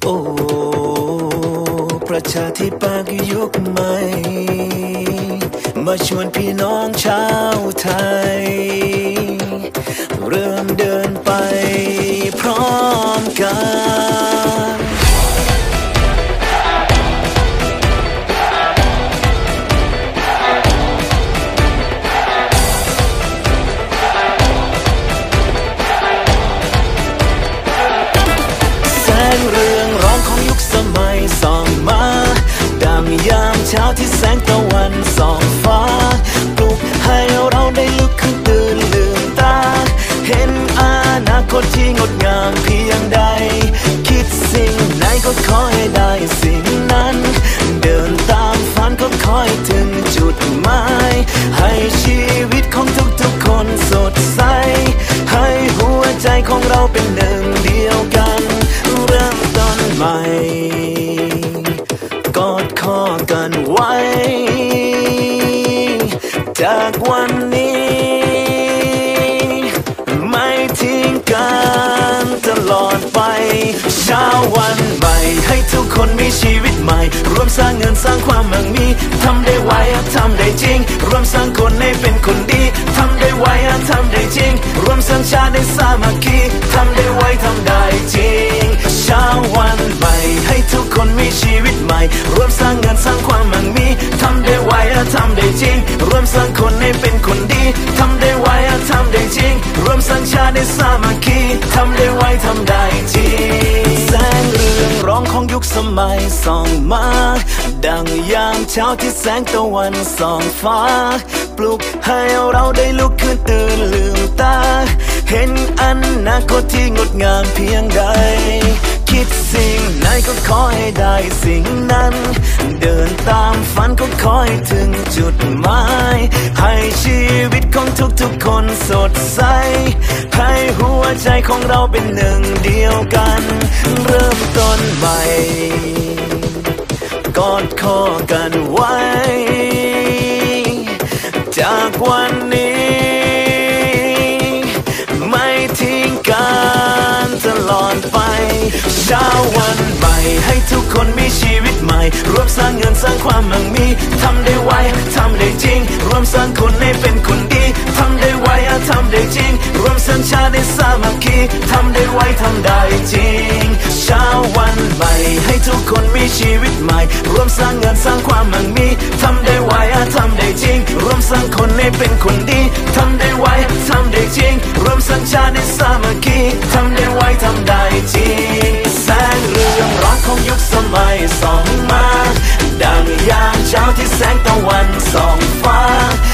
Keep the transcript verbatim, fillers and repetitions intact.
อ้ประชาธิปไตยยุคใหม่มาชวนพี่น้องชาวไทยเริ่มเดินไปพร้อมกันแสงเรืองร้องของยุคสมัยส่องมาดังยามเช้าที่แสงตะวันส่องฟ้าปลุกให้เราได้ลุกขึ้นตื่นลืมตาเห็นอนาคตที่งดงามเพียงใดคิดสิ่งไหนก็ขอให้ได้สิ่งนั้นเดินตามฝันก็ขอให้ถึงจุดหมายให้ชีวิตของทุกๆคนสดใสให้หัวใจของเราเป็นหนึ่งเดียวกันเริ่มต้นใหม่กอดคอกันไว้จากวันนี้ไม่ทิ้งกันตลอดไปเช้าวันใหม่ให้ทุกคนมีชีวิตใหม่ร่วมสร้างเงินสร้างความมั่งมีทำได้ไวทำได้จริงร่วมสร้างคนให้เป็นคนดีทำได้ไวทำได้จริงร่วมสร้างชาติได้สามัคคีทำได้ไวทำได้จริงเช้าวันใหม่ให้ทุกคนมีชีวิตใหม่ร่วมสร้างเงินสร้างความมั่งมีทำได้ไวทำได้จริงร่วมสร้างคนให้เป็นคนดีทำได้ไวทำได้จริงร่วมสร้างชาติได้สามัคคีทำได้ไวทำได้จริงแสงเรืองร้องของยุคสมัยส่องมาดังยามเช้าที่แสงตะวันส่องฟ้าปลุกให้เราได้ลุกขึ้นตื่นลืมตาเห็นอนาคตที่งดงามเพียงใดคิดสิ่งไหนก็ขอให้ได้สิ่งนั้นเดินตามฝันก็ขอให้ถึงจุดหมายให้ชีวิตของทุกๆคนสดใสให้หัวใจของเราเป็นหนึ่งเดียวกันเริ่มต้นใหม่กอดคอกันไว้จากวันนี้ไม่ทิ้งกันตลอดไปเช้าวันใหม่ให้ทุกคนมีชีวิตใหม่ร่วมสร้างเงินสร้างความมั่งมีทำได้ไวทำได้จริงร่วมสร้างคนให้เป็นคนดีทำได้ไวทำได้จริงร่วมสร้างชาติได้สามัคคีทำได้ไวทำได้จริงเช้าวันใหม่ให้ทุกคนมีชีวิตใหม่ร่วมสร้างเงินสร้างความมั่งมีทำได้ไวทำได้จริงร่วมสร้างคนให้เป็นคนดีทำได้ไวทำได้จริงร่วมสร้างชาติได้สามัคคีทำได้ไวทำได้จริงแสงเรืองร้องของยุคสมัยส่องมาดังยามเช้าที่แสงตะวันส่องฟ้า